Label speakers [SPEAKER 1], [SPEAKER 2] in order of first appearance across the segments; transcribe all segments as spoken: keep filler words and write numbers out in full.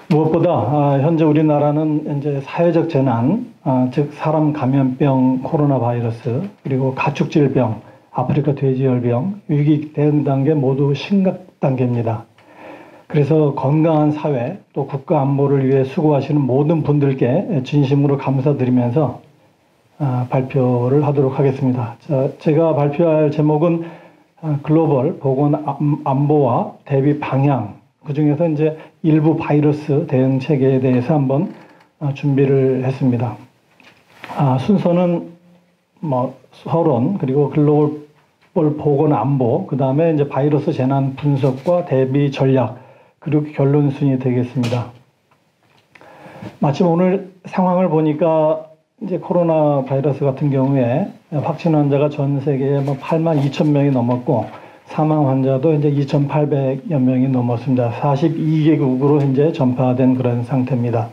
[SPEAKER 1] 무엇보다 아, 현재 우리나라는 이제 사회적 재난, 아, 즉 사람 감염병 코로나 바이러스, 그리고 가축질병, 아프리카 돼지열병, 위기 대응 단계 모두 심각 단계입니다. 그래서 건강한 사회, 또 국가 안보를 위해 수고하시는 모든 분들께 진심으로 감사드리면서 아, 발표를 하도록 하겠습니다. 자, 제가 발표할 제목은 아, 글로벌 보건 안보와 대비 방향, 그 중에서 이제 일부 바이러스 대응 체계에 대해서 한번 아, 준비를 했습니다. 아, 순서는 뭐 서론, 그리고 글로벌 보건 안보, 그 다음에 이제 바이러스 재난 분석과 대비 전략, 그리고 결론 순이 되겠습니다. 마침 오늘 상황을 보니까 이제 코로나 바이러스 같은 경우에 확진 환자가 전 세계에 뭐 팔만 이천 명이 넘었고 사망 환자도 이제 이천팔백여 명이 넘었습니다. 사십이 개국으로 이제 전파된 그런 상태입니다.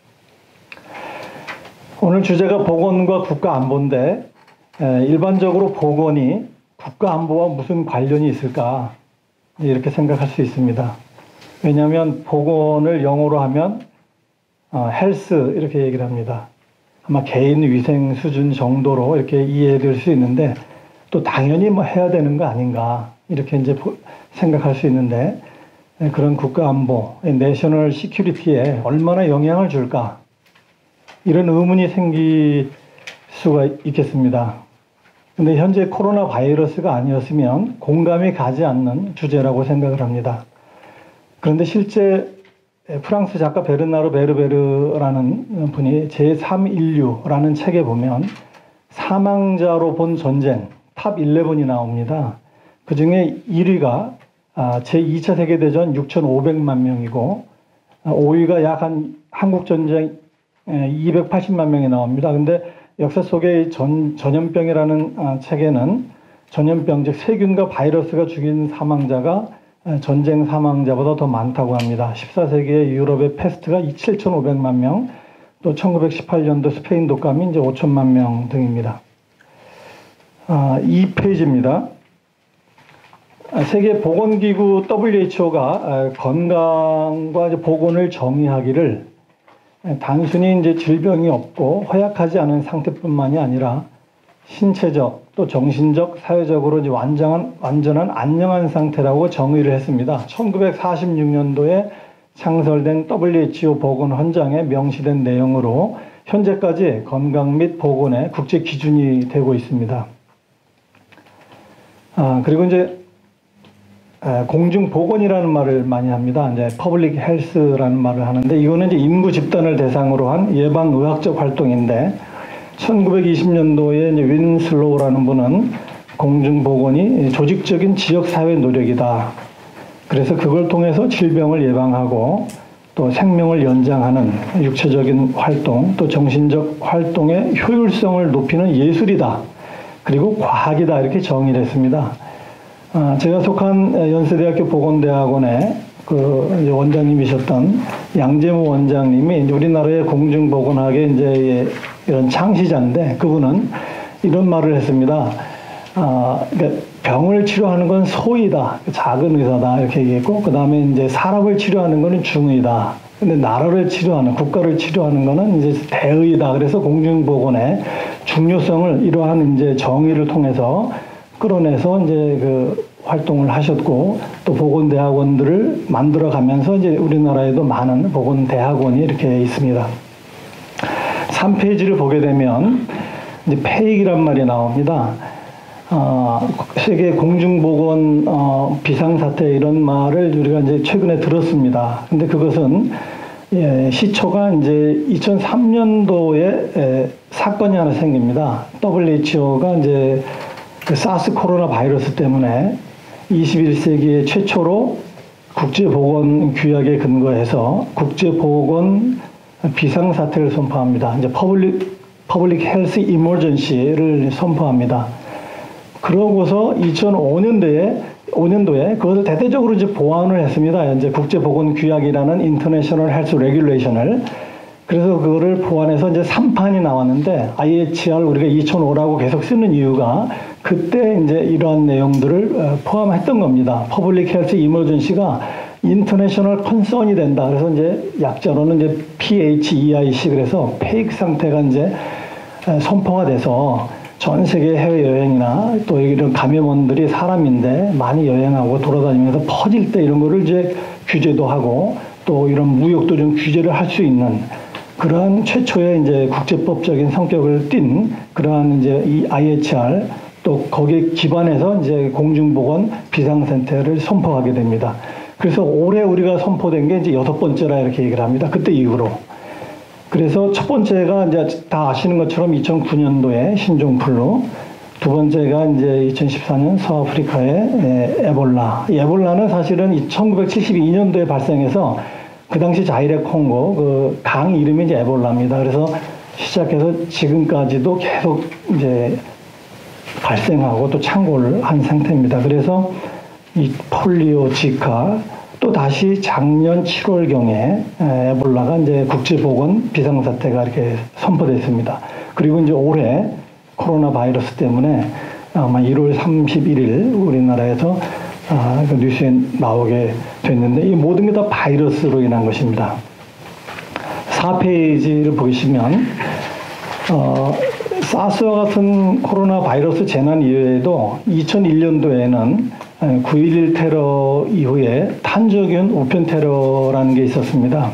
[SPEAKER 1] 오늘 주제가 보건과 국가 안보인데 일반적으로 보건이 국가 안보와 무슨 관련이 있을까 이렇게 생각할 수 있습니다. 왜냐하면 보건을 영어로 하면 어, 헬스 이렇게 얘기를 합니다. 아마 개인 위생 수준 정도로 이렇게 이해될 수 있는데 또 당연히 뭐 해야 되는 거 아닌가 이렇게 이제 생각할 수 있는데 그런 국가 안보, 내셔널 시큐리티에 얼마나 영향을 줄까 이런 의문이 생길 수가 있겠습니다. 근데 현재 코로나 바이러스가 아니었으면 공감이 가지 않는 주제라고 생각을 합니다. 그런데 실제 프랑스 작가 베르나르 베르베르라는 분이 제삼 인류라는 책에 보면 사망자로 본 전쟁 탑 십일이 나옵니다. 그 중에 일 위가 제이 차 세계대전 육천오백만 명이고 오 위가 약 한 한국전쟁 이백팔십만 명이 나옵니다. 근데 역사 속의 전, 전염병이라는 책에는 전염병, 즉 세균과 바이러스가 죽인 사망자가 전쟁 사망자보다 더 많다고 합니다. 십사 세기의 유럽의 패스트가 칠천오백만 명, 또 천구백십팔 년도 스페인 독감이 이제 오천만 명 등입니다. 아, 이 페이지입니다. 세계보건기구 더블유에이치오가 건강과 이제 보건을 정의하기를 단순히 이제 질병이 없고 허약하지 않은 상태뿐만이 아니라 신체적 또 정신적 사회적으로 이제 완전한 완전한 안녕한 상태라고 정의를 했습니다. 천구백사십육 년도에 창설된 더블유에이치오 보건 헌장에 명시된 내용으로 현재까지 건강 및 보건의 국제 기준이 되고 있습니다. 아, 그리고 이제 공중보건이라는 말을 많이 합니다. 이제 퍼블릭 헬스라는 말을 하는데 이거는 이제 인구 집단을 대상으로 한 예방의학적 활동인데 천구백이십 년도에 이제 윈슬로우라는 분은 공중보건이 조직적인 지역사회 노력이다. 그래서 그걸 통해서 질병을 예방하고 또 생명을 연장하는 육체적인 활동 또 정신적 활동의 효율성을 높이는 예술이다. 그리고 과학이다. 이렇게 정의를 했습니다. 아, 제가 속한 연세대학교 보건대학원의 그 원장님이셨던 양재무 원장님이 이제 우리나라의 공중보건학의 이제 이런 창시자인데 그분은 이런 말을 했습니다. 아, 그러니까 병을 치료하는 건 소의다, 작은 의사다 이렇게 얘기했고 그 다음에 이제 사람을 치료하는 거는 중의다. 근데 나라를 치료하는 국가를 치료하는 거는 이제 대의다. 그래서 공중보건의 중요성을 이러한 이제 정의를 통해서 끌어내서 이제 그 활동을 하셨고 또 보건대학원들을 만들어 가면서 이제 우리나라에도 많은 보건대학원이 이렇게 있습니다. 삼 페이지를 보게 되면 이제 폐익이란 말이 나옵니다. 어, 세계 공중보건 어, 비상사태 이런 말을 우리가 이제 최근에 들었습니다. 근데 그것은 예, 시초가 이제 이천삼 년도에 에, 사건이 하나 생깁니다. 더블유에이치오가 이제 그 사스 코로나 바이러스 때문에 이십일 세기의 최초로 국제보건 규약에 근거해서 국제보건 비상사태를 선포합니다. 이제 퍼블릭, 퍼블릭 헬스 이머전시를 선포합니다. 그러고서 이천오 년도에, 오 년도에 그것을 대대적으로 이제 보완을 했습니다. 이제 국제보건 규약이라는 인터내셔널 헬스 레귤레이션을. 그래서 그거를 보완해서 이제 삼 판이 나왔는데 아이에이치알 우리가 이천오라고 계속 쓰는 이유가 그때 이제 이러한 내용들을 포함했던 겁니다. 퍼블릭 헬스 이머전시가 인터내셔널 컨선이 된다. 그래서 이제 약자로는 이제 피에이치이아이씨 그래서 페이크 상태가 이제 선포가 돼서 전 세계 해외 여행이나 또 이런 감염원들이 사람인데 많이 여행하고 돌아다니면서 퍼질 때 이런 거를 이제 규제도 하고 또 이런 무역도 좀 규제를 할 수 있는 그러한 최초의 이제 국제법적인 성격을 띤 그러한 이제 이 아이에이치알 또 거기에 기반해서 이제 공중보건 비상센터를 선포하게 됩니다. 그래서 올해 우리가 선포된 게 이제 여섯 번째라 이렇게 얘기를 합니다. 그때 이후로. 그래서 첫 번째가 이제 다 아시는 것처럼 이천구 년도에 신종플루, 두 번째가 이제 이천십사 년 서아프리카의 에볼라. 에볼라는 사실은 천구백칠십이 년도에 발생해서 그 당시 자이레 콩고 그 강 이름이 이제 에볼라입니다. 그래서 시작해서 지금까지도 계속 이제 발생하고 또 창궐을 한 상태입니다. 그래서 이 폴리오, 지카, 또 다시 작년 칠월경에 에볼라가 이제 국제보건 비상사태가 이렇게 선포됐습니다. 그리고 이제 올해 코로나 바이러스 때문에 아마 일월 삼십일일 우리나라에서 아, 그 뉴스에 나오게 됐는데 이 모든 게 다 바이러스로 인한 것입니다. 사 페이지를 보시면 어, 사스와 같은 코로나 바이러스 재난 이외에도 이천일 년도에는 구일일 테러 이후에 탄저균 우편 테러라는 게 있었습니다.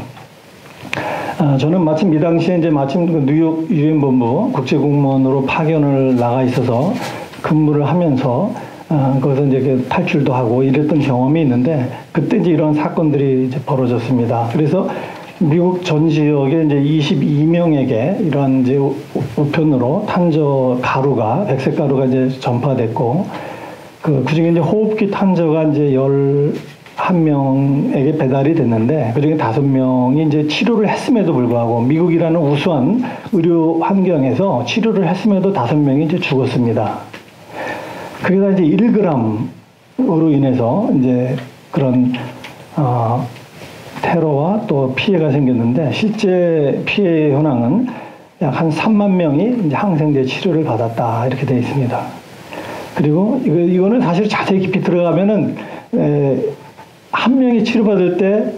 [SPEAKER 1] 아, 저는 마침 이 당시에 이제 마침 그 뉴욕 유엔 본부 국제공무원으로 파견을 나가 있어서 근무를 하면서 아, 거기서 이제 탈출도 하고 이랬던 경험이 있는데 그때 이제 이런 사건들이 이제 벌어졌습니다. 그래서 미국 전 지역에 이제 이십이 명에게 이런 이제 우편으로 탄저 가루가 백색 가루가 이제 전파됐고 그 그중에 이제 호흡기 탄저가 이제 열한 명에게 배달이 됐는데 그중에 다섯 명이 이제 치료를 했음에도 불구하고 미국이라는 우수한 의료 환경에서 치료를 했음에도 다섯 명이 이제 죽었습니다. 그게 다 이제 일 그램으로 인해서 이제 그런 어, 테러와 또 피해가 생겼는데 실제 피해 현황은 약 한 삼만 명이 이제 항생제 치료를 받았다 이렇게 되어 있습니다. 그리고 이거, 이거는 사실 자세히 깊이 들어가면은 에, 한 명이 치료받을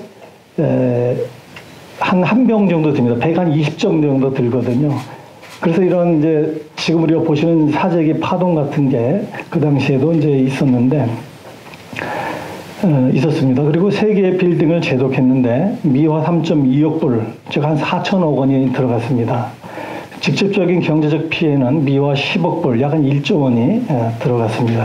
[SPEAKER 1] 때 한 한 병 정도 듭니다. 백 한 이십 정 정도 들거든요. 그래서 이런 이제 지금 우리가 보시는 사재기 파동 같은 게 그 당시에도 이제 있었는데 어, 있었습니다. 그리고 세 개의 빌딩을 제독했는데 미화 삼 점 이억 불, 즉 한 사천억 원이 들어갔습니다. 직접적인 경제적 피해는 미화 십억 불, 약 한 일조 원이 에, 들어갔습니다.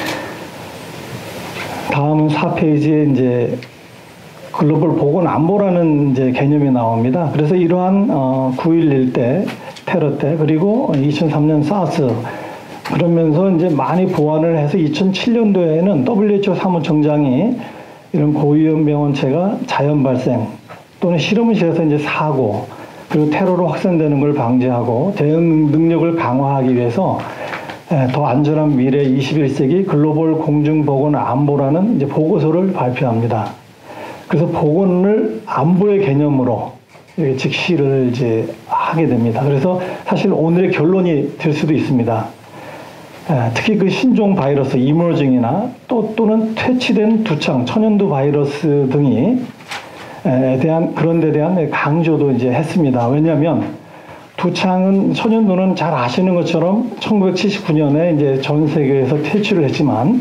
[SPEAKER 1] 다음은 사 페이지에 이제 글로벌 보건 안보라는 이제 개념이 나옵니다. 그래서 이러한 어, 구일일 때 테러 때 그리고 이천삼 년 사스 그러면서 이제 많이 보완을 해서 이천칠 년도에는 더블유에이치오 사무총장이 이런 고위험 병원체가 자연 발생 또는 실험실에서 이제 사고 그리고 테러로 확산되는 걸 방지하고 대응 능력을 강화하기 위해서 더 안전한 미래 이십일 세기 글로벌 공중보건 안보라는 이제 보고서를 발표합니다. 그래서 보건을 안보의 개념으로 직시를 이제 하게 됩니다. 그래서 사실 오늘의 결론이 될 수도 있습니다. 특히 그 신종 바이러스 이머징이나 또 또는 퇴치된 두창 천연두 바이러스 등이 에 대한 그런 데 대한 강조도 이제 했습니다. 왜냐하면 두창은 천연두는 잘 아시는 것처럼 천구백칠십구 년에 이제 전 세계에서 퇴치를 했지만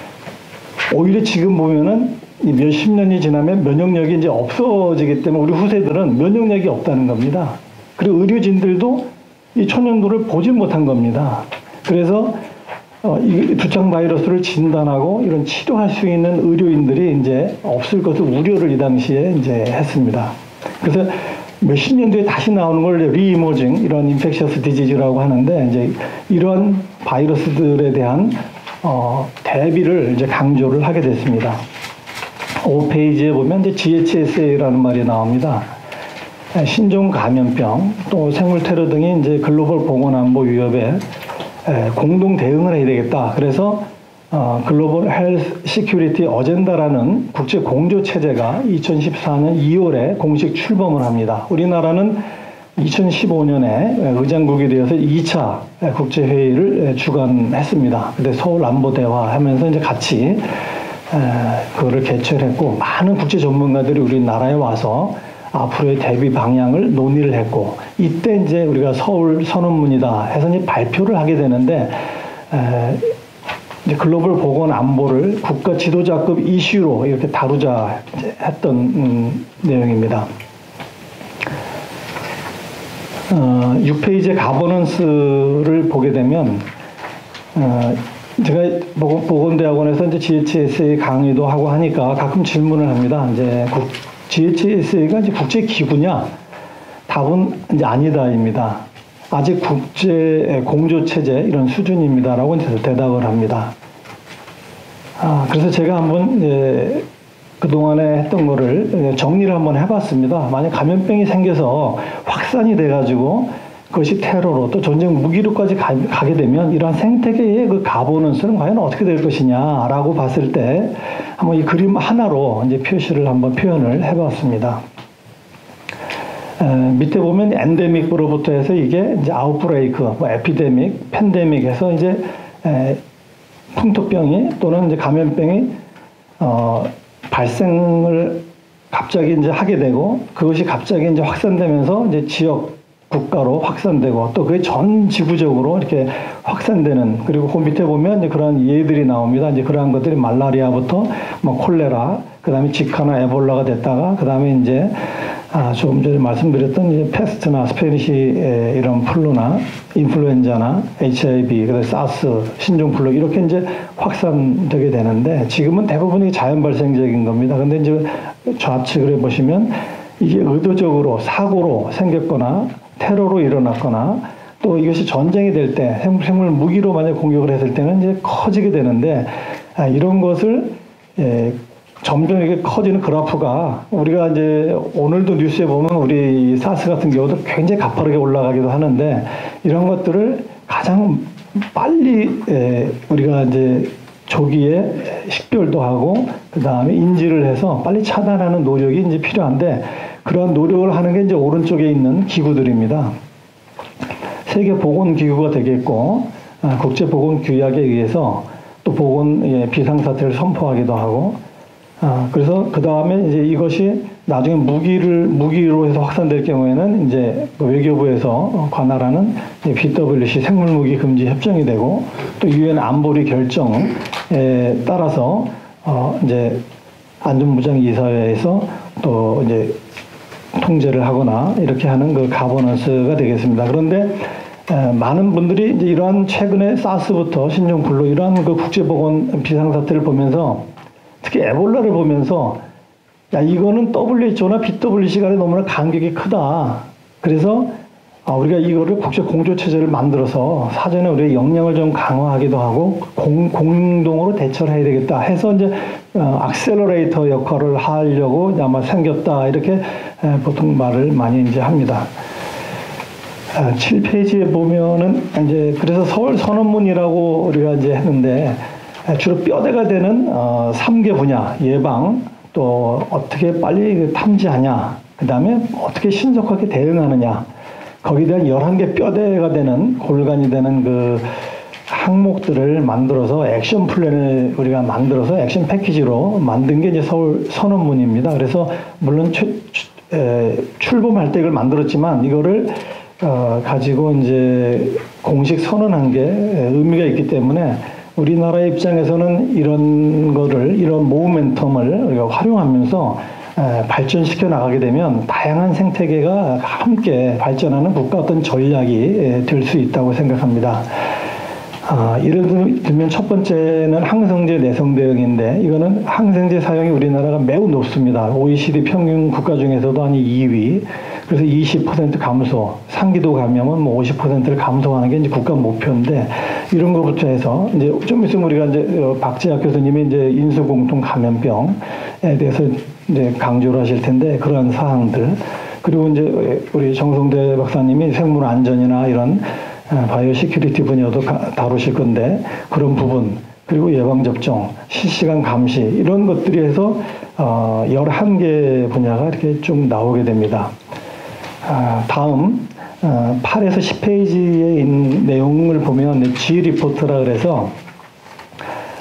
[SPEAKER 1] 오히려 지금 보면은 몇십 년이 지나면 면역력이 이제 없어지기 때문에 우리 후세들은 면역력이 없다는 겁니다. 그리고 의료진들도 이 천연두를 보지 못한 겁니다. 그래서 어, 이 두창 바이러스를 진단하고 이런 치료할 수 있는 의료인들이 이제 없을 것을 우려를 이 당시에 이제 했습니다. 그래서 몇십 년 뒤에 다시 나오는 걸 리이머징 이런 인펙셔스 디지즈라고 하는데 이제 이런 바이러스들에 대한 어, 대비를 이제 강조를 하게 됐습니다. 오 페이지에 보면 이제 지에이치에스에이라는 말이 나옵니다. 신종 감염병 또 생물 테러 등이 이제 글로벌 보건 안보 위협에 공동 대응을 해야 되겠다. 그래서 어, 글로벌 헬스 시큐리티 어젠다라는 국제 공조 체제가 이천십사 년 이월에 공식 출범을 합니다. 우리나라는 이천십오 년에 의장국이 되어서 이 차 국제 회의를 주관했습니다. 근데 서울 안보 대화 하면서 이제 같이 그거를 개최했고 많은 국제 전문가들이 우리나라에 와서 앞으로의 대비 방향을 논의를 했고 이때 이제 우리가 서울 선언문이다 해서 이제 발표를 하게 되는데 에, 이제 글로벌 보건 안보를 국가 지도자급 이슈로 이렇게 다루자 했던 음, 내용입니다. 어, 육 페이지의 가버넌스를 보게 되면 어, 제가 보건대학원에서 이제 지에이치에스에이 강의도 하고 하니까 가끔 질문을 합니다. 이제 국, 지에이치에스에이가 이제 국제 기구냐? 답은 이제 아니다입니다. 아직 국제 공조 체제 이런 수준입니다라고 이제 대답을 합니다. 아, 그래서 제가 한번 이제 그동안에 했던 거를 정리를 한번 해봤습니다. 만약 감염병이 생겨서 확산이 돼가지고 그것이 테러로 또 전쟁 무기로까지 가, 가게 되면 이러한 생태계의 그 가버넌스는 과연 어떻게 될 것이냐라고 봤을 때 한번 이 그림 하나로 이제 표시를 한번 표현을 해봤습니다. 에, 밑에 보면 엔데믹으로부터 해서 이게 이제 아웃브레이크, 뭐 에피데믹, 팬데믹에서 이제 에, 풍토병이 또는 이제 감염병이 어, 발생을 갑자기 이제 하게 되고 그것이 갑자기 이제 확산되면서 이제 지역 국가로 확산되고 또 그게 전 지구적으로 이렇게 확산되는 그리고 그 밑에 보면 이제 그런 예들이 나옵니다. 이제 그러한 것들이 말라리아부터 뭐 콜레라, 그 다음에 지카나 에볼라가 됐다가 그 다음에 이제 아, 조금 전에 말씀드렸던 이제 패스트나 스페니시 이런 플루나 인플루엔자나 에이치아이브이, 그다음에 사스, 신종플루 이렇게 이제 확산되게 되는데 지금은 대부분이 자연 발생적인 겁니다. 근데 이제 좌측을 보시면 이게 의도적으로 사고로 생겼거나 테러로 일어났거나 또 이것이 전쟁이 될 때 생물 무기로 만약 공격을 했을 때는 이제 커지게 되는데 아, 이런 것을 예, 점점 이게 커지는 그래프가 우리가 이제 오늘도 뉴스에 보면 우리 사스 같은 경우도 굉장히 가파르게 올라가기도 하는데 이런 것들을 가장 빨리 예, 우리가 이제 조기에 식별도 하고 그 다음에 인지를 해서 빨리 차단하는 노력이 이제 필요한데 그런 노력을 하는 게 이제 오른쪽에 있는 기구들입니다. 세계보건기구가 되겠고 아, 국제보건규약에 의해서 또 보건 예, 비상사태를 선포하기도 하고 아, 그래서 그 다음에 이제 이것이 나중에 무기를 무기로 해서 확산될 경우에는 이제 외교부에서 관할하는 비더블유씨 생물무기 금지 협정이 되고 또 유엔 안보리 결정에 따라서 어 이제 안전무장이사회에서 또 이제 통제를 하거나 이렇게 하는 그 가버넌스가 되겠습니다. 그런데 에, 많은 분들이 이제 이러한 최근에 사스부터 신종플루 이러한 그 국제보건 비상사태를 보면서 특히 에볼라를 보면서 야 이거는 더블유에이치오나 비더블유씨 간에 너무나 간격이 크다. 그래서 아, 우리가 이거를 국제 공조 체제를 만들어서 사전에 우리의 역량을 좀 강화하기도 하고 공, 공동으로 대처를 해야 되겠다 해서 이제 어, 악셀러레이터 역할을 하려고 아마 생겼다 이렇게 에, 보통 말을 많이 이제 합니다. 아, 칠 페이지에 보면은 이제 그래서 서울 선언문이라고 우리가 이제 했는데 주로 뼈대가 되는 어, 삼 개 분야 예방 또 어떻게 빨리 탐지하냐 그 다음에 어떻게 신속하게 대응하느냐 거기에 대한 열한 개 뼈대가 되는 골간이 되는 그 항목들을 만들어서 액션 플랜을 우리가 만들어서 액션 패키지로 만든 게 이제 서울 선언문입니다. 그래서 물론 최, 에, 출범할 때 이걸 만들었지만 이거를 어, 가지고 이제 공식 선언한 게 의미가 있기 때문에 우리나라 입장에서는 이런 거를, 이런 모멘텀을 우리가 활용하면서 발전시켜 나가게 되면 다양한 생태계가 함께 발전하는 국가 어떤 전략이 될 수 있다고 생각합니다. 아, 예를 들면 첫 번째는 항생제 내성 대응인데 이거는 항생제 사용이 우리나라가 매우 높습니다. 오이시디 평균 국가 중에서도 한 이 위. 그래서 이십 퍼센트 감소, 상기도 감염은 뭐 오십 퍼센트를 감소하는 게 이제 국가 목표인데 이런 것부터 해서 이제 좀 있으면 우리가 이제 박재학 교수님이 이제 인수공통 감염병에 대해서 이제 강조를 하실 텐데 그러한 사항들 그리고 이제 우리 정성대 박사님이 생물 안전이나 이런 바이오 시큐리티 분야도 다루실 건데 그런 부분 그리고 예방접종, 실시간 감시 이런 것들이 해서 어, 열한 개 분야가 이렇게 쭉 나오게 됩니다. 아, 다음 어, 팔에서 십 페이지의 내용을 보면 G 리포트라 그래서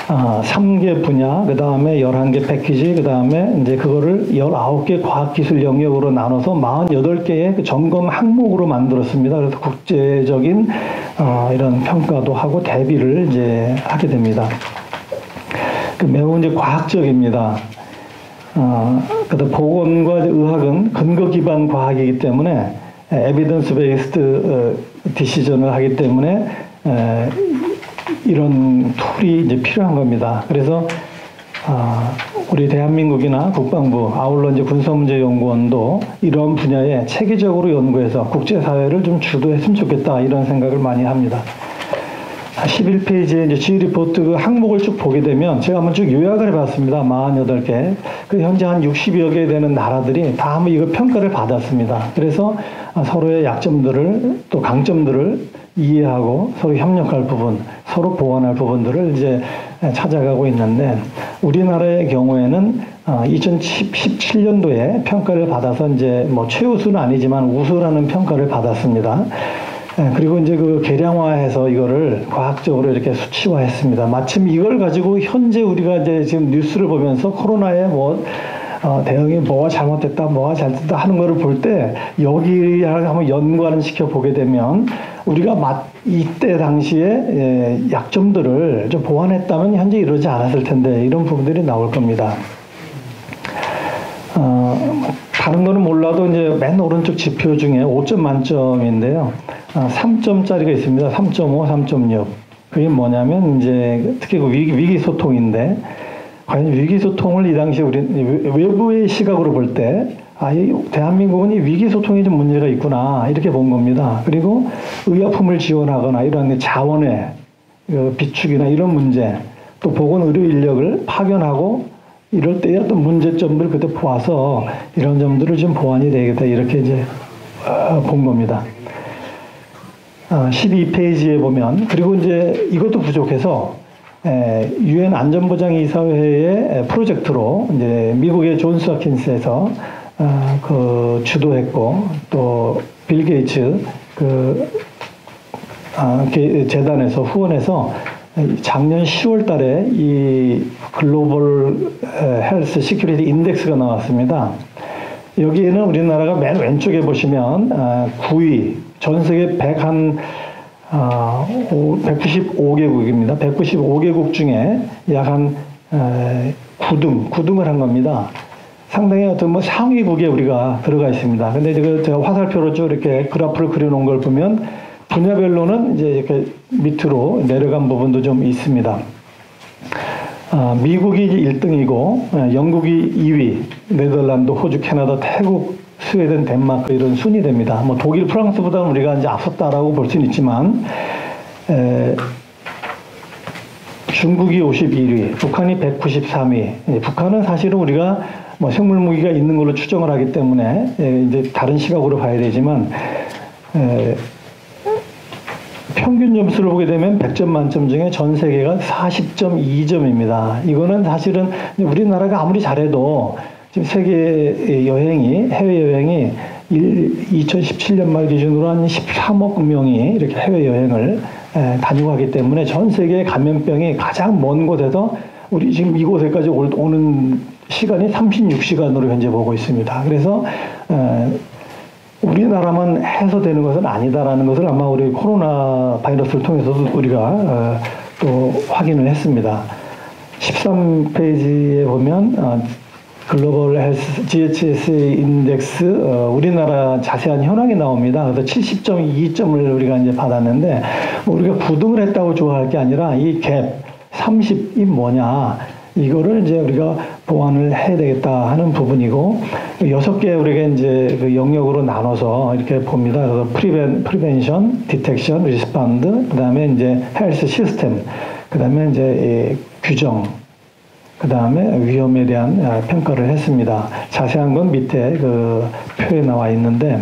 [SPEAKER 1] 아, 삼 개 분야, 그 다음에 열한 개 패키지, 그 다음에 이제 그거를 열아홉 개 과학기술 영역으로 나눠서 사십팔 개의 그 점검 항목으로 만들었습니다. 그래서 국제적인 어, 이런 평가도 하고 대비를 이제 하게 됩니다. 그 매우 이제 과학적입니다. 어, 그다음 보건과 의학은 근거 기반 과학이기 때문에 에비던스 베이스드 디시전을 하기 때문에 에, 이런 툴이 이제 필요한 겁니다. 그래서 아, 우리 대한민국이나 국방부, 아울러 이제 군사문제연구원도 이런 분야에 체계적으로 연구해서 국제사회를 좀 주도했으면 좋겠다 이런 생각을 많이 합니다. 십일 페이지에 이제 지휘 리포트 그 항목을 쭉 보게 되면 제가 한번 쭉 요약을 해봤습니다. 사십팔 개. 그 현재 한 육십여 개 되는 나라들이 다 한번 이거 평가를 받았습니다. 그래서 서로의 약점들을 또 강점들을 이해하고 서로 협력할 부분, 서로 보완할 부분들을 이제 찾아가고 있는데 우리나라의 경우에는 이천십칠 년도에 평가를 받아서 이제 뭐 최우수는 아니지만 우수라는 평가를 받았습니다. 그리고 이제 그 계량화해서 이거를 과학적으로 이렇게 수치화했습니다. 마침 이걸 가지고 현재 우리가 이제 지금 뉴스를 보면서 코로나에 뭐 어, 대응이 뭐가 잘못됐다, 뭐가 잘됐다 하는 거를 볼 때 여기랑 한번 연관을 시켜 보게 되면 우리가 막 이때 당시에 예, 약점들을 좀 보완했다면 현재 이러지 않았을 텐데 이런 부분들이 나올 겁니다. 어, 다른 거는 몰라도 이제 맨 오른쪽 지표 중에 오 점 만점인데요. 어, 삼 점짜리가 있습니다. 삼 점 오, 삼 점 육. 그게 뭐냐면 이제 특히 그 위기, 위기 소통인데 과연 위기소통을 이 당시 우리 외부의 시각으로 볼 때, 아, 이 대한민국은 이 위기소통에 좀 문제가 있구나, 이렇게 본 겁니다. 그리고 의약품을 지원하거나 이런 자원의 비축이나 이런 문제, 또 보건의료 인력을 파견하고 이럴 때의 어떤 문제점들을 그때 보아서 이런 점들을 좀 보완이 되겠다, 이렇게 이제 본 겁니다. 십이 페이지에 보면, 그리고 이제 이것도 부족해서 유엔 안전보장이사회의 프로젝트로 이제 미국의 존스 홉킨스에서 어, 그 주도했고 또 빌 게이츠 그 아, 재단에서 후원해서 작년 시월 달에 이 글로벌 헬스 시큐리티 인덱스가 나왔습니다. 여기에는 우리나라가 맨 왼쪽에 보시면 어, 구 위, 전 세계 백한 아, 백구십오 개국입니다. 백구십오 개국 중에 약 한 구 등, 구 등을 한 겁니다. 상당히 어떤 뭐 상위국에 우리가 들어가 있습니다. 근데 그 제가 화살표로 쭉 이렇게 그래프를 그려놓은 걸 보면 분야별로는 이제 이렇게 밑으로 내려간 부분도 좀 있습니다. 아, 미국이 이제 일 등이고, 영국이 이 위, 네덜란드, 호주, 캐나다, 태국, 스웨덴, 덴마크 이런 순위됩니다. 뭐 독일, 프랑스보다는 우리가 이제 앞섰다라고 볼 수는 있지만 에, 중국이 오십일 위, 북한이 백구십삼 위. 예, 북한은 사실은 우리가 뭐 생물 무기가 있는 걸로 추정을 하기 때문에 예, 이제 다른 시각으로 봐야 되지만 에, 평균 점수를 보게 되면 백 점 만점 중에 전 세계가 사십 점 이 점입니다. 이거는 사실은 우리나라가 아무리 잘해도 지금 세계 여행이, 해외여행이 이천십칠 년 말 기준으로 한 십삼억 명이 이렇게 해외여행을 다니고 하기 때문에 전 세계 감염병이 가장 먼 곳에서 우리 지금 이곳에까지 오는 시간이 삼십육 시간으로 현재 보고 있습니다. 그래서 우리나라만 해서 되는 것은 아니다라는 것을 아마 우리 코로나 바이러스를 통해서도 우리가 또 확인을 했습니다. 십삼 페이지에 보면 글로벌 헬스 지에이치에스에이 인덱스 어, 우리나라 자세한 현황이 나옵니다. 그래서 칠십 점 이 점을 우리가 이제 받았는데 우리가 구 등을 했다고 좋아할 게 아니라 이 갭 삼십이 뭐냐 이거를 이제 우리가 보완을 해야 되겠다 하는 부분이고 여섯 개 우리가 이제 그 영역으로 나눠서 이렇게 봅니다. 그래서 프리벤 프리벤션, 디텍션, 리스폰드, 그다음에 이제 헬스 시스템, 그다음에 이제 이 규정. 그 다음에 위험에 대한 평가를 했습니다. 자세한 건 밑에 그 표에 나와 있는데,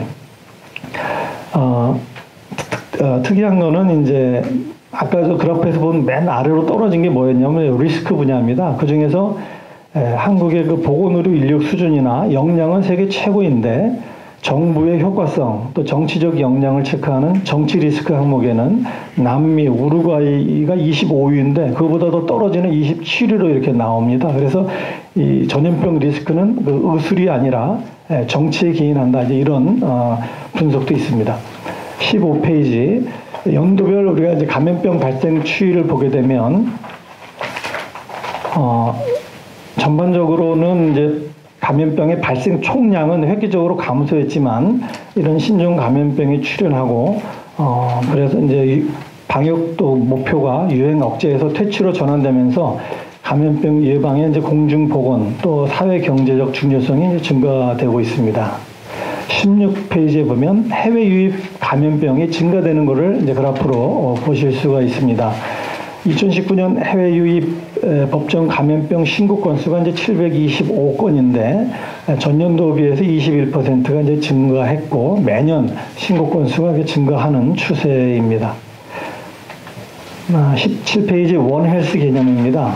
[SPEAKER 1] 어, 어, 특이한 거는 이제 아까 저 그래프에서 본 맨 아래로 떨어진 게 뭐였냐면 리스크 분야입니다. 그 중에서 한국의 그 보건의료 인력 수준이나 역량은 세계 최고인데 정부의 효과성 또 정치적 역량을 체크하는 정치 리스크 항목에는 남미, 우루과이가 이십오 위인데 그보다 더 떨어지는 이십칠 위로 이렇게 나옵니다. 그래서 이 전염병 리스크는 그 의술이 아니라 정치에 기인한다. 이제 이런 어, 분석도 있습니다. 십오 페이지 연도별 우리가 이제 감염병 발생 추이를 보게 되면 어, 전반적으로는 이제 감염병의 발생 총량은 획기적으로 감소했지만 이런 신종 감염병이 출현하고 어, 그래서 이제 방역도 목표가 유행 억제에서 퇴치로 전환되면서 감염병 예방의 이제 공중 보건 또 사회 경제적 중요성이 증가되고 있습니다. 십육 페이지에 보면 해외 유입 감염병이 증가되는 것을 이제 그래프로 보실 수가 있습니다. 이천십구 년 해외 유입 법정 감염병 신고 건수가 이제 칠백이십오 건인데 전년도 비해서 이십일 퍼센트가 이제 증가했고 매년 신고 건수가 증가하는 추세입니다. 십칠 페이지 원헬스 개념입니다.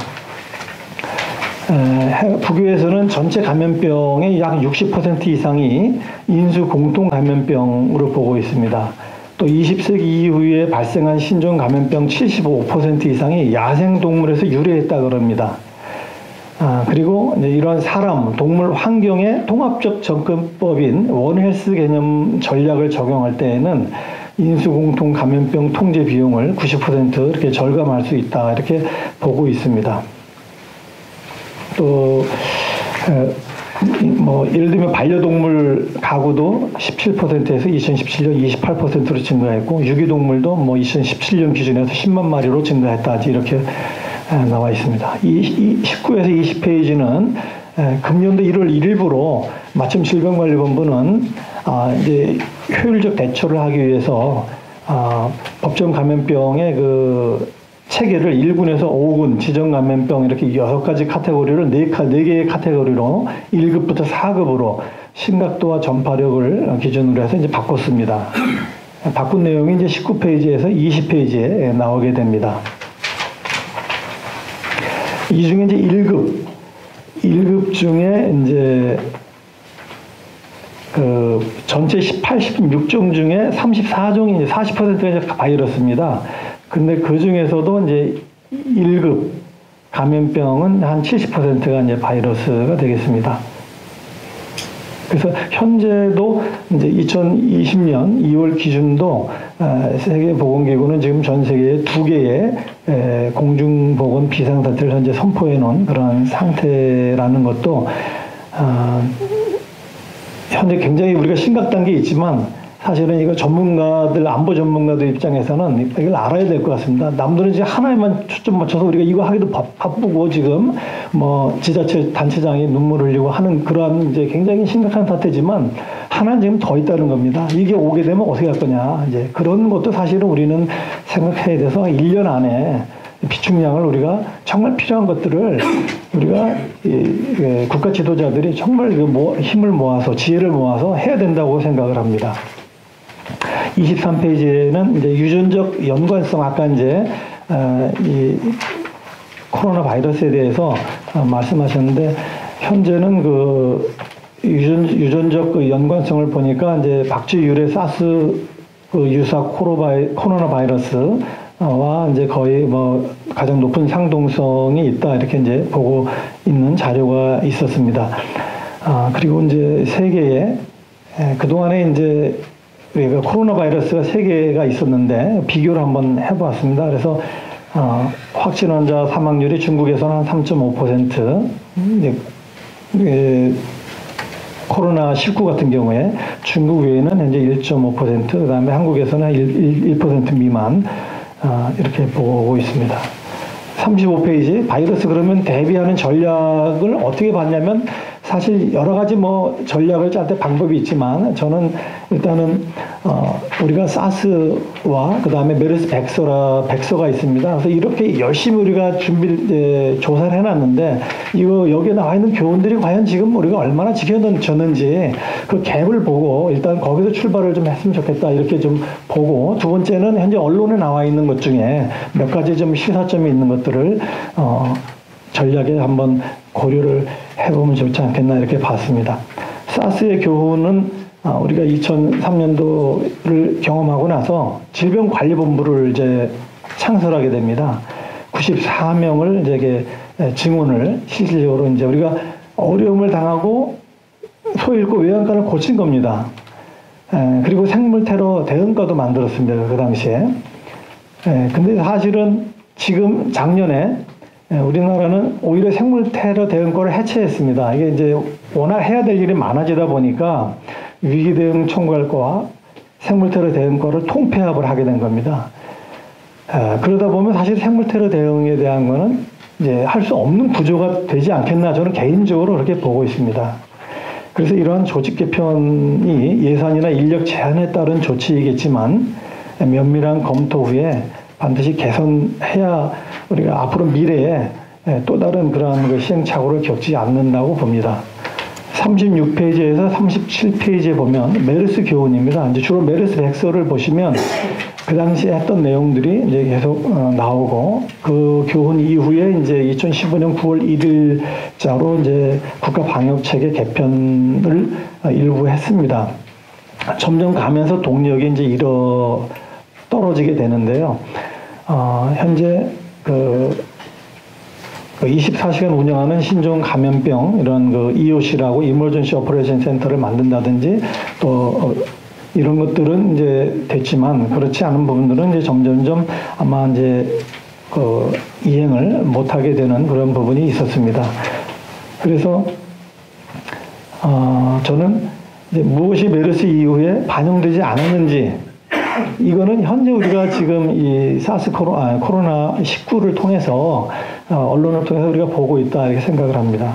[SPEAKER 1] 북유에서는 전체 감염병의 약 육십 퍼센트 이상이 인수 공통 감염병으로 보고 있습니다. 또 이십 세기 이후에 발생한 신종 감염병 칠십오 퍼센트 이상이 야생동물에서 유래했다 그럽니다. 아, 그리고 이제 이러한 사람, 동물 환경의 통합적 접근법인 원헬스 개념 전략을 적용할 때에는 인수공통 감염병 통제 비용을 구십 퍼센트 이렇게 절감할 수 있다 이렇게 보고 있습니다. 또 뭐 예를 들면 반려동물 가구도 십칠 퍼센트에서 이천십칠 년 이십팔 퍼센트로 증가했고 유기동물도 뭐 이천십칠 년 기준에서 십만 마리로 증가했다 이렇게 나와 있습니다. 이 십구에서 이십 페이지는 금년도 일월 일일부로 마침 질병관리본부는 아 이제 효율적 대처를 하기 위해서 아 법정 감염병의 그 체계를 일 군에서 오 군 지정 감염병 이렇게 여섯 가지 카테고리를 네 개의 카테고리로 일 급부터 사 급으로 심각도와 전파력을 기준으로 해서 이제 바꿨습니다. 바꾼 내용이 이제 십구 페이지에서 이십 페이지에 나오게 됩니다. 이 중에 이제 일 급, 일 급 중에 이제 그 전체 팔, 십육 종 중에 삼십사 종이 이제 사십 퍼센트가 이제 바이러스입니다. 근데 그 중에서도 이제 일 급 감염병은 한 칠십 퍼센트가 이제 바이러스가 되겠습니다. 그래서 현재도 이제 이천이십 년 이월 기준도 세계보건기구는 지금 전 세계에 두 개의 공중보건 비상사태를 현재 선포해 놓은 그런 상태라는 것도 현재 굉장히 우리가 심각 단계에 있지만 사실은 이거 전문가들, 안보 전문가들 입장에서는 이걸 알아야 될 것 같습니다. 남들은 이제 하나에만 초점 맞춰서 우리가 이거 하기도 바쁘고 지금 뭐 지자체 단체장이 눈물 흘리고 하는 그러한 이제 굉장히 심각한 사태지만 하나는 지금 더 있다는 겁니다. 이게 오게 되면 어떻게 할 거냐. 이제 그런 것도 사실은 우리는 생각해야 돼서 일 년 안에 비축량을 우리가 정말 필요한 것들을 우리가 이, 국가 지도자들이 정말 힘을 모아서 지혜를 모아서 해야 된다고 생각을 합니다. 이십삼 페이지에는 이제 유전적 연관성 아까 이제 어, 이 코로나 바이러스에 대해서 어, 말씀하셨는데 현재는 그 유전 유전적 그 연관성을 보니까 이제 박쥐 유래 사스 그 유사 코로바이, 코로나 바이러스와 이제 거의 뭐 가장 높은 상동성이 있다 이렇게 이제 보고 있는 자료가 있었습니다. 아 그리고 이제 세계에 그 동안에 이제 우리가 코로나 바이러스가 세 개가 있었는데 비교를 한번 해보았습니다. 그래서 어, 확진 환자 사망률이 중국에서는 한 삼 점 오 퍼센트, 이제, 예, 코로나 십구 같은 경우에 중국 외에는 현재 일 점 오 퍼센트, 그 다음에 한국에서는 일 퍼센트 미만 어, 이렇게 보고 있습니다. 삼십오 페이지 바이러스 그러면 대비하는 전략을 어떻게 봤냐면 사실 여러 가지 뭐 전략을 짤 때 방법이 있지만 저는 일단은 어 우리가 사스와 그 다음에 메르스 백서라 백서가 있습니다. 그래서 이렇게 열심히 우리가 준비 조사를 해놨는데 이거 여기에 나와 있는 교훈들이 과연 지금 우리가 얼마나 지켜졌는지 그 갭을 보고 일단 거기서 출발을 좀 했으면 좋겠다 이렇게 좀 보고 두 번째는 현재 언론에 나와 있는 것 중에 몇 가지 좀 시사점이 있는 것들을 어 전략에 한번 고려를 해보면 좋지 않겠나 이렇게 봤습니다. 사스의 교훈은 아, 우리가 이천삼 년도를 경험하고 나서 질병관리본부를 이제 창설하게 됩니다. 구십사 명을 이제 증원을 실질적으로 이제 우리가 어려움을 당하고 소 잃고 외양간을 고친 겁니다. 에, 그리고 생물 테러 대응과도 만들었습니다. 그 당시에. 에, 근데 사실은 지금 작년에 에, 우리나라는 오히려 생물 테러 대응과를 해체했습니다. 이게 이제 워낙 해야 될 일이 많아지다 보니까 위기 대응 총괄과와 생물 테러 대응과를 통폐합을 하게 된 겁니다. 에, 그러다 보면 사실 생물 테러 대응에 대한 거는 이제 할 수 없는 구조가 되지 않겠나 저는 개인적으로 그렇게 보고 있습니다. 그래서 이러한 조직 개편이 예산이나 인력 제한에 따른 조치이겠지만 면밀한 검토 후에 반드시 개선해야 우리가 앞으로 미래에 또 다른 그러한 그 시행착오를 겪지 않는다고 봅니다. 삼십육 페이지에서 삼십칠 페이지에 보면 메르스 교훈입니다. 이제 주로 메르스 백서를 보시면 그 당시에 했던 내용들이 이제 계속 어, 나오고 그 교훈 이후에 이제 이천십오 년 구월 일일자로 이제 국가 방역 체계 개편을 어, 일부 했습니다. 점점 가면서 동력이 이제 잃어 떨어지게 되는데요. 어, 현재 그 이십사 시간 운영하는 신종 감염병 이런 그 이오씨라고 이머전시 오퍼레이션 센터를 만든다든지 또 어, 이런 것들은 이제 됐지만 그렇지 않은 부분들은 이제 점점점 아마 이제 그 이행을 못하게 되는 그런 부분이 있었습니다. 그래서 어, 저는 이제 무엇이 메르스 이후에 반영되지 않았는지 이거는 현재 우리가 지금 이 사스 코로, 아, 코로나 십구를 통해서 어, 언론을 통해서 우리가 보고 있다 이렇게 생각을 합니다.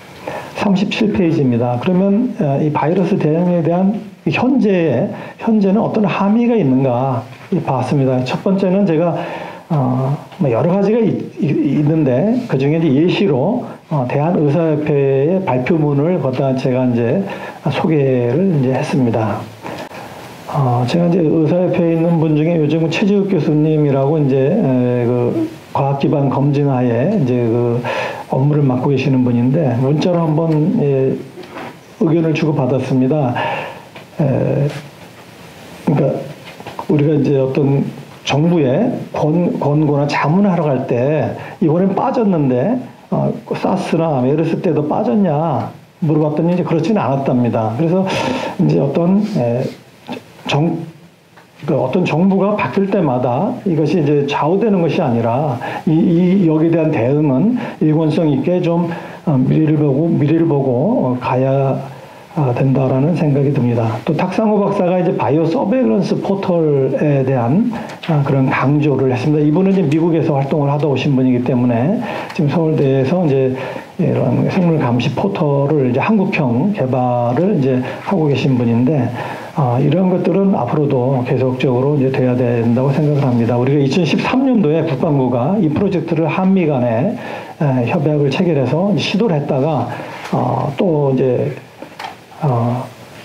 [SPEAKER 1] 삼십칠 페이지입니다. 그러면 어, 이 바이러스 대응에 대한 현재에 현재는 어떤 함의가 있는가 봤습니다. 첫 번째는 제가 어, 여러 가지가 있, 있는데 그 중에 이제 예시로 어, 대한의사협회의 발표문을 갖다 제가 이제 소개를 이제 했습니다. 어, 제가 이제 의사협회에 있는 분 중에 요즘 최지욱 교수님이라고 이제 에, 그 과학 기반 검증하에 이제 그 업무를 맡고 계시는 분인데 문자로 한번 예, 의견을 주고 받았습니다. 에, 그러니까 우리가 이제 어떤 정부에 권, 권고나 자문하러 갈 때 이번엔 빠졌는데 어, 사스나 메르스 때도 빠졌냐 물어봤더니 이제 그렇지는 않았답니다. 그래서 이제 어떤 에, 정, 그 어떤 정부가 바뀔 때마다 이것이 이제 좌우되는 것이 아니라 이, 이 여기에 대한 대응은 일관성 있게 좀 어, 미래를 보고 미래를 보고 어, 가야 어, 된다라는 생각이 듭니다. 또 탁상호 박사가 이제 바이오 서베일런스 포털에 대한 어, 그런 강조를 했습니다. 이분은 이제 미국에서 활동을 하다 오신 분이기 때문에 지금 서울대에서 이제 이런 생물 감시 포털을 이제 한국형 개발을 이제 하고 계신 분인데. 아, 이런 것들은 앞으로도 계속적으로 이제 돼야 된다고 생각을 합니다. 우리가 이천십삼 년도에 국방부가 이 프로젝트를 한미 간에 에, 협약을 체결해서 시도를 했다가 어, 또 이제 어,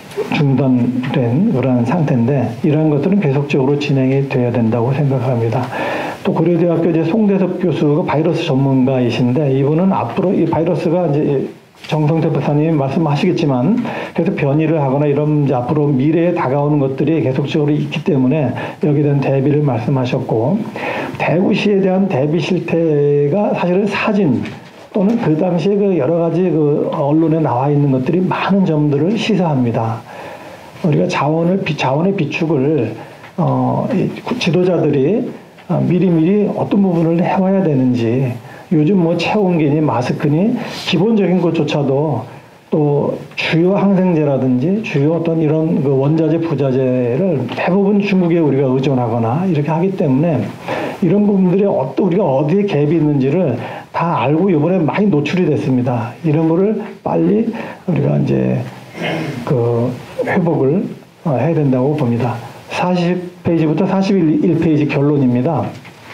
[SPEAKER 1] 중단된 그런 상태인데 이러한 것들은 계속적으로 진행이 돼야 된다고 생각합니다. 또 고려대학교 이제 송대섭 교수가 바이러스 전문가이신데 이분은 앞으로 이 바이러스가 이제 정성태 박사님이 말씀하시겠지만 계속 변이를 하거나 이런 이제 앞으로 미래에 다가오는 것들이 계속적으로 있기 때문에 여기에 대한 대비를 말씀하셨고 대구시에 대한 대비 실태가 사실은 사진 또는 그 당시에 그 여러 가지 그 언론에 나와 있는 것들이 많은 점들을 시사합니다. 우리가 자원을 자원의 비축을 어, 지도자들이 미리미리 어떤 부분을 해와야 되는지. 요즘 뭐 체온계니 마스크니 기본적인 것조차도 또 주요 항생제라든지 주요 어떤 이런 그 원자재 부자재를 대부분 중국에 우리가 의존하거나 이렇게 하기 때문에 이런 부분들이 어떤 우리가 어디에 갭이 있는지를 다 알고 이번에 많이 노출이 됐습니다. 이런 거를 빨리 우리가 이제 그 회복을 해야 된다고 봅니다. 사십 페이지부터 사십일 페이지 결론입니다.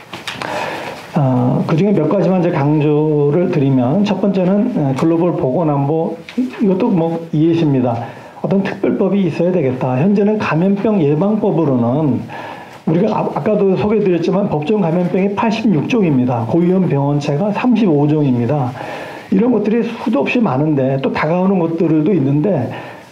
[SPEAKER 1] 어, 그 중에 몇 가지만 이제 강조를 드리면, 첫 번째는 글로벌 보건안보, 이것도 뭐 이해십니다. 어떤 특별법이 있어야 되겠다. 현재는 감염병 예방법으로는 우리가 아, 아까도 소개해드렸지만 법정 감염병이 팔십육 종입니다. 고위험 병원체가 삼십오 종입니다. 이런 것들이 수도 없이 많은데 또 다가오는 것들도 있는데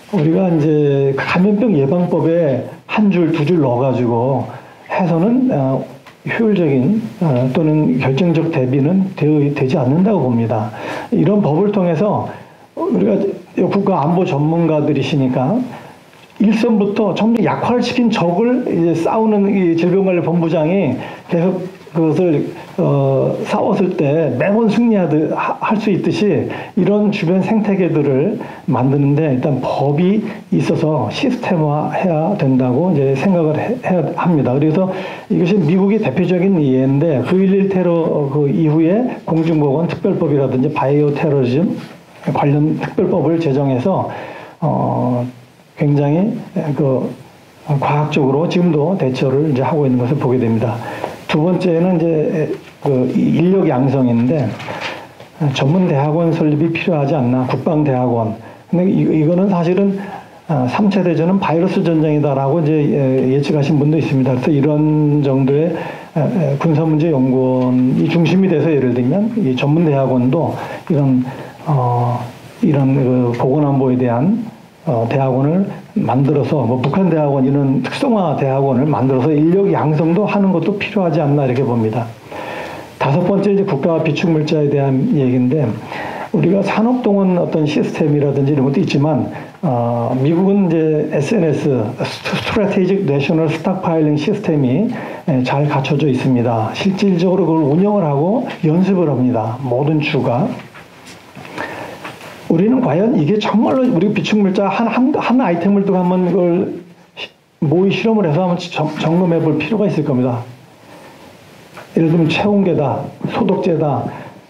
[SPEAKER 1] 우리가 이제 감염병 예방법에 한 줄, 두 줄 넣어가지고 해서는 어, 효율적인 어, 또는 결정적 대비는 되어, 되지 않는다고 봅니다. 이런 법을 통해서 우리가 국가안보 전문가들이시니까 일선부터 전부 약화시킨 적을 이제 싸우는 이 질병관리본부장이 계속 그것을 어, 싸웠을 때 매번 승리하듯 할 수 있듯이 이런 주변 생태계들을 만드는데 일단 법이 있어서 시스템화해야 된다고 이제 생각을 해, 해야 합니다. 그래서 이것이 미국의 대표적인 예인데 구일일 테러 그 이후에 공중보건 특별법이라든지 바이오 테러리즘 관련 특별법을 제정해서 어, 굉장히 그 과학적으로 지금도 대처를 이제 하고 있는 것을 보게 됩니다. 두 번째는 이제 그 인력 양성인데 전문 대학원 설립이 필요하지 않나, 국방대학원. 근데 이거는 사실은 삼 차 대전은 바이러스 전쟁이다라고 이제 예측하신 분도 있습니다. 그래서 이런 정도의 군사문제연구원이 중심이 돼서 예를 들면 이 전문 대학원도 이런 어 이런 그 보건안보에 대한 어, 대학원을 만들어서 뭐 북한 대학원 이런 특성화 대학원을 만들어서 인력 양성도 하는 것도 필요하지 않나 이렇게 봅니다. 다섯 번째 이제 국가 비축물자에 대한 얘기인데 우리가 산업동원 어떤 시스템이라든지 이런 것도 있지만 어, 미국은 이제 에스엔에스 (Strategic National Stockpiling) 시스템이 잘 갖춰져 있습니다. 실질적으로 그걸 운영을 하고 연습을 합니다. 모든 주가. 우리는 과연 이게 정말로 우리 비축물자 한, 한, 한 아이템을 두고 한번 그걸 모의 실험을 해서 한번 점, 점검해 볼 필요가 있을 겁니다. 예를 들면 체온계다, 소독제다,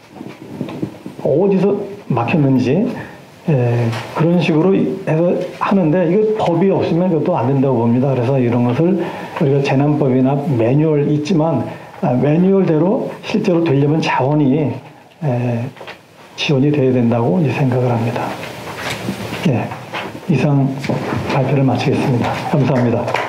[SPEAKER 1] 어디서 막혔는지, 예, 그런 식으로 해서 하는데 이거 법이 없으면 그것도 안 된다고 봅니다. 그래서 이런 것을 우리가 재난법이나 매뉴얼 있지만 아, 매뉴얼대로 실제로 되려면 자원이 예, 지원이 돼야 된다고 이제 생각을 합니다. 예, 이상 발표를 마치겠습니다. 감사합니다.